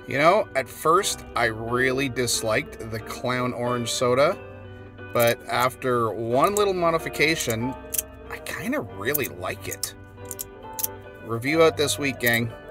You know, at first I really disliked the Clown Orange soda, but after one little modification, I kind of really like it. Review out this week, gang.